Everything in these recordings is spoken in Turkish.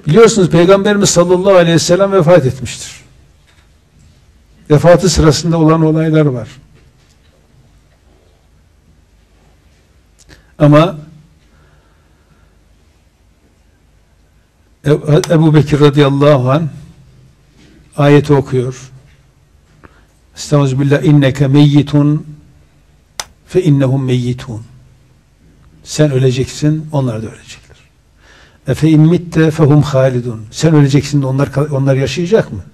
Biliyorsunuz Peygamberimiz sallallahu aleyhi ve sellem vefat etmiştir. Vefatı sırasında olan olaylar var. Ama Ebu Bekir radıyallahu anh ayeti okuyor. Estağfirullah, inneke meyyitun fe innehum meyyitun. Sen öleceksin, onlar da ölecekler. Efe immitte fehum halidun. Sen öleceksin de onlar yaşayacak mı?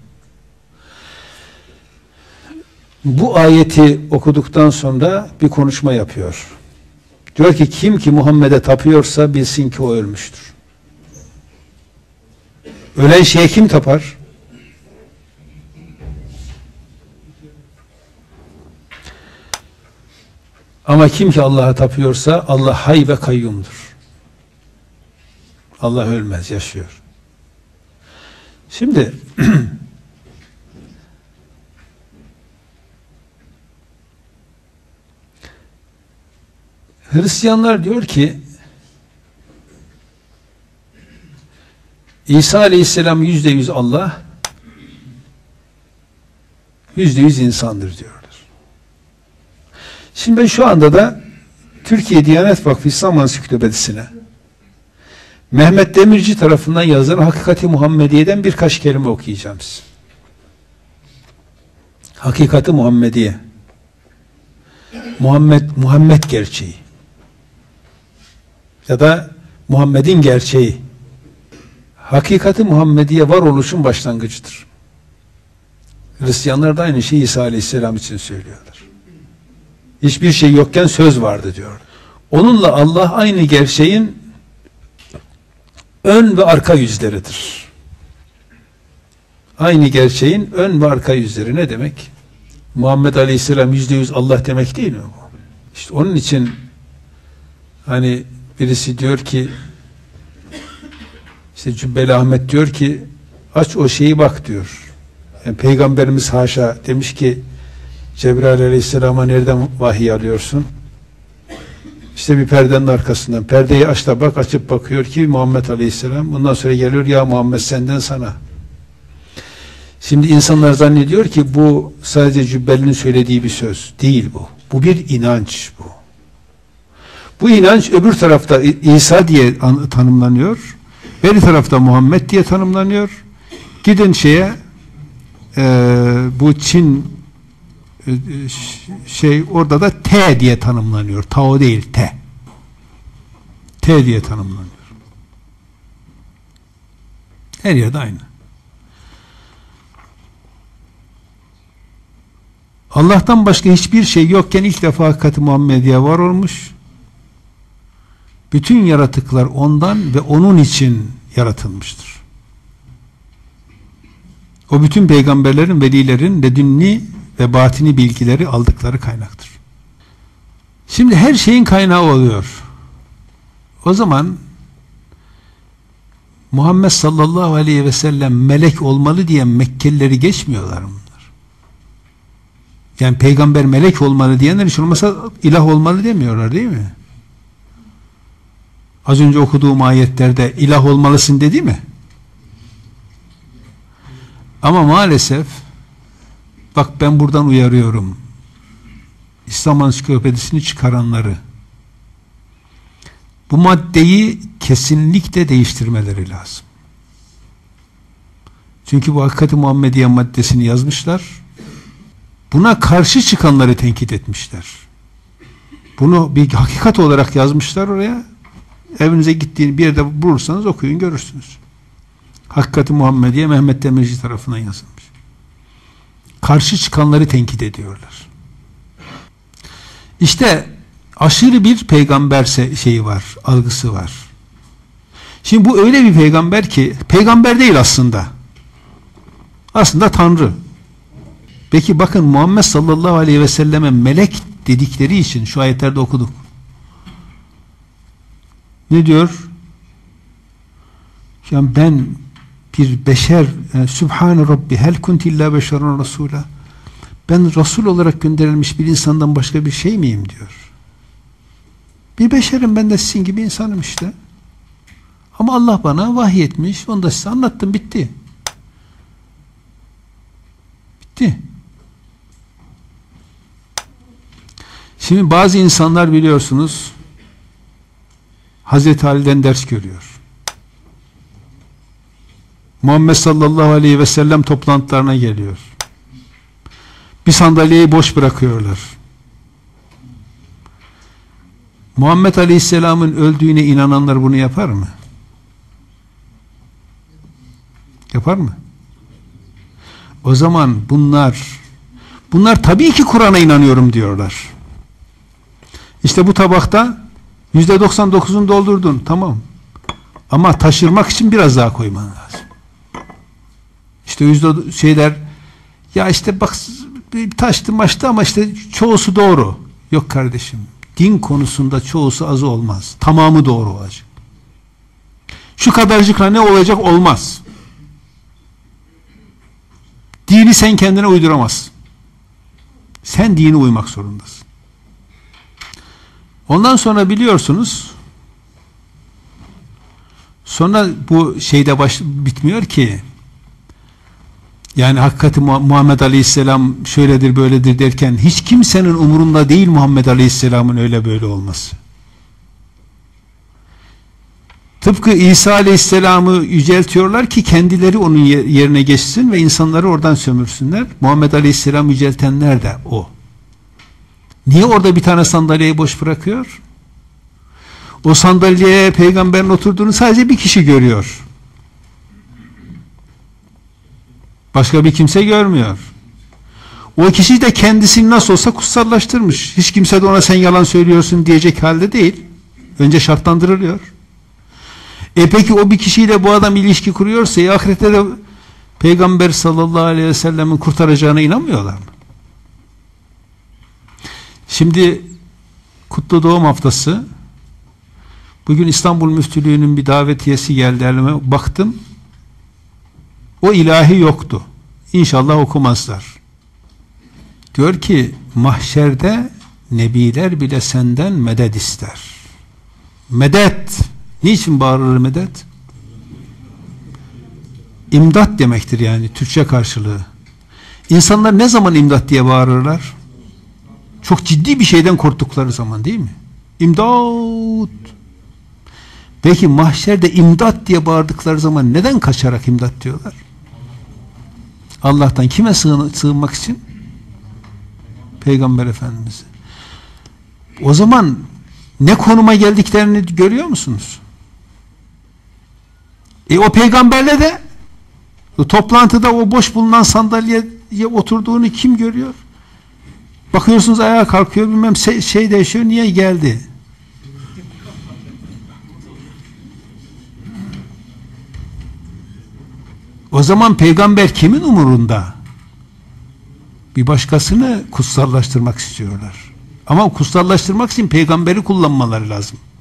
Bu ayeti okuduktan sonra bir konuşma yapıyor. Diyor ki kim ki Muhammed'e tapıyorsa bilsin ki o ölmüştür. Ölen şeye kim tapar? Ama kim ki Allah'a tapıyorsa Allah hay ve kayyumdur. Allah ölmez, yaşıyor. Şimdi Hristiyanlar diyor ki İsa Aleyhisselam %100 Allah, %100 insandır diyorlar. Şimdi ben şu anda da Türkiye Diyanet Vakfı İslam Ansiklopedisine Mehmet Demirci tarafından yazılan Hakikati Muhammediye'den birkaç kelime okuyacağım size. Hakikati Muhammediye. Muhammed gerçeği. Ya da Muhammed'in gerçeği. Hakikati Muhammediye varoluşun başlangıcıdır. Hristiyanlar da aynı şeyi İsa Aleyhisselam için söylüyorlar. Hiçbir şey yokken söz vardı diyor. Onunla Allah aynı gerçeğin ön ve arka yüzleridir. Aynı gerçeğin ön ve arka yüzleri ne demek? Muhammed Aleyhisselam %100 Allah demek değil mi bu? İşte onun için hani birisi diyor ki işte Cübbeli Ahmet diyor ki aç o şeyi bak diyor. Yani Peygamberimiz haşa demiş ki Cebrail Aleyhisselam'a nereden vahiy alıyorsun? İşte bir perdenin arkasından. Perdeyi aç da bak, açıp bakıyor ki Muhammed Aleyhisselam. Bundan sonra geliyor ya Muhammed senden sana. Şimdi insanlar zannediyor ki bu sadece Cübbeli'nin söylediği bir söz. Değil bu. Bu bir inanç bu. Bu inanç öbür tarafta İsa diye tanımlanıyor. Beri tarafta Muhammed diye tanımlanıyor. Gidin şeye bu Çin orada da T diye tanımlanıyor. Tao değil, T. T diye tanımlanıyor. Her yerde aynı. Allah'tan başka hiçbir şey yokken ilk defa Hakikati Muhammediye var olmuş. Bütün yaratıklar ondan ve onun için yaratılmıştır. O bütün peygamberlerin, velilerin ledünni ve batini bilgileri aldıkları kaynaktır. Şimdi her şeyin kaynağı oluyor. O zaman Muhammed sallallahu aleyhi ve sellem melek olmalı diye Mekkelileri geçmiyorlar bunlar. Yani peygamber melek olmalı diyenler hiç olmasa ilah olmalı demiyorlar değil mi? Az önce okuduğum ayetlerde ilah olmalısın dedi mi? Ama maalesef bak ben buradan uyarıyorum. İslam Ansiklopedisini çıkaranları. Bu maddeyi kesinlikle değiştirmeleri lazım. Çünkü bu Hakikati Muhammediye maddesini yazmışlar. Buna karşı çıkanları tenkit etmişler. Bunu bir hakikat olarak yazmışlar oraya. Evinize gittiğini bir yerde bulursanız okuyun görürsünüz. Hakikati Muhammediye Mehmet Demirci tarafından yazılmış. Karşı çıkanları tenkit ediyorlar. İşte aşırı bir peygamber şeyi var, algısı var. Şimdi bu öyle bir peygamber ki peygamber değil aslında. Aslında Tanrı. Peki bakın Muhammed sallallahu aleyhi ve selleme melek dedikleri için şu ayetlerde okuduk. Ne diyor? Yani ben bir beşer, Sübhane Rabbi hel kunti illa beşerun rasula. Ben Resul olarak gönderilmiş bir insandan başka bir şey miyim diyor. Bir beşerim, ben de sizin gibi insanım işte. Ama Allah bana vahyetmiş, onu da size anlattım, bitti. Bitti. Şimdi bazı insanlar biliyorsunuz Hazreti Ali'den ders görüyor. Muhammed sallallahu aleyhi ve sellem toplantılarına geliyor. Bir sandalyeyi boş bırakıyorlar. Muhammed aleyhisselamın öldüğüne inananlar bunu yapar mı? Yapar mı? O zaman bunlar tabii ki Kur'an'a inanıyorum diyorlar. İşte bu tabakta %99'unu doldurdun, tamam. Ama taşırmak için biraz daha koyman lazım. İşte ya işte bak taştı maçtı ama işte çoğusu doğru. Yok kardeşim. Din konusunda çoğusu azı olmaz. Tamamı doğru olacak. Şu kadarcıkla ne olacak olmaz. Dini sen kendine uyduramazsın. Sen dine uymak zorundasın. Ondan sonra biliyorsunuz, sonra bu şeyde bitmiyor ki, yani hakikati Muhammed Aleyhisselam şöyledir böyledir derken hiç kimsenin umurunda değil Muhammed Aleyhisselam'ın öyle böyle olması. Tıpkı İsa Aleyhisselam'ı yüceltiyorlar ki kendileri onun yerine geçsin ve insanları oradan sömürsünler. Muhammed Aleyhisselam yüceltenler de o. Niye orada bir tane sandalyeyi boş bırakıyor? O sandalyeye peygamberin oturduğunu sadece bir kişi görüyor. Başka bir kimse görmüyor. O kişi de kendisini nasıl olsa kutsallaştırmış. Hiç kimse de ona sen yalan söylüyorsun diyecek halde değil. Önce şartlandırılıyor. Peki o bir kişiyle bu adam ilişki kuruyorsa ahirette de Peygamber sallallahu aleyhi ve sellemin kurtaracağına inanmıyorlar mı? Şimdi Kutlu Doğum Haftası, bugün İstanbul Müftülüğü'nün bir davetiyesi geldi elime, baktım o ilahi yoktu. İnşallah okumazlar. Diyor ki mahşerde nebiler bile senden medet ister. Medet. Niçin bağırır medet? İmdat demektir yani Türkçe karşılığı. İnsanlar ne zaman imdat diye bağırırlar? Çok ciddi bir şeyden korktukları zaman, değil mi? İmdat. Peki mahşerde imdat diye bağırdıkları zaman neden kaçarak imdat diyorlar? Allah'tan kime sığınmak için? Peygamber Efendimiz'e. O zaman ne konuma geldiklerini görüyor musunuz? O peygamberle de o toplantıda o boş bulunan sandalyeye oturduğunu kim görüyor? Bakıyorsunuz ayağa kalkıyor, bilmem şey değişiyor, niye geldi? O zaman peygamber kimin umurunda? Bir başkasını kutsallaştırmak istiyorlar. Ama kutsallaştırmak için peygamberi kullanmaları lazım.